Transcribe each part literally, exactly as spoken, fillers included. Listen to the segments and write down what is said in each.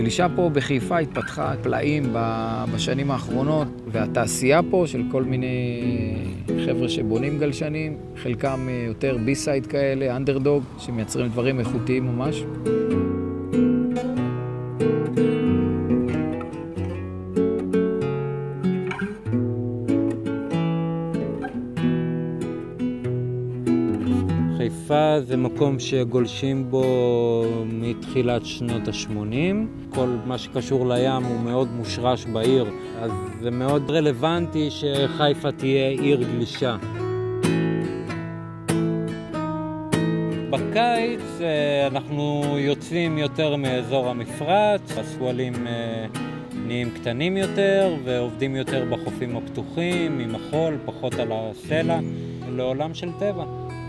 הגלישה פה בחיפה התפתחה פלאים בשנים האחרונות, והתעשייה פה של כל מיני חבר'ה שבונים גלשנים, חלקם יותר בי-סייד כאלה, אנדרדוג, שמייצרים דברים איכותיים ממש. חיפה זה מקום שגולשים בו מתחילת שנות ה-שמונים. כל מה שקשור לים הוא מאוד מושרש בעיר, אז זה מאוד רלוונטי שחיפה תהיה עיר גלישה. בקיץ אנחנו יוצאים יותר מאזור המפרץ, הסואלים נהיים קטנים יותר ועובדים יותר בחופים הפתוחים, עם החול, פחות על הסלע, לעולם של טבע.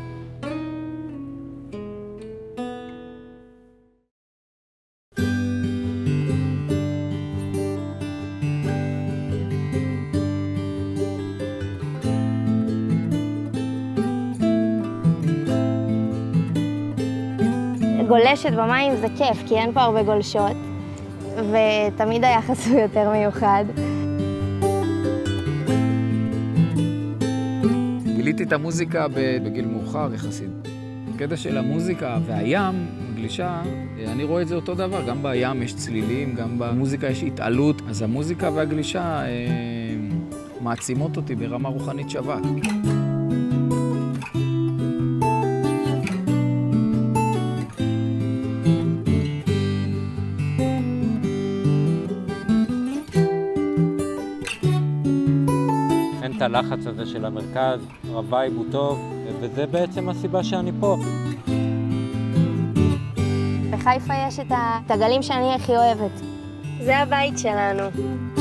גולשת במים זה כיף, כי אין פה הרבה גולשות, ותמיד היחס הוא יותר מיוחד. גיליתי את המוזיקה בגיל מאוחר יחסית. הקטע של המוזיקה והים, גלישה, אני רואה את זה אותו דבר. גם בים יש צלילים, גם במוזיקה יש התעלות. אז המוזיקה והגלישה אה, מעצימות אותי ברמה רוחנית שווה. את הלחץ הזה של המרכז, הווייב הוא טוב, וזה בעצם הסיבה שאני פה. בחיפה יש את הגלים שאני הכי אוהבת. זה הבית שלנו.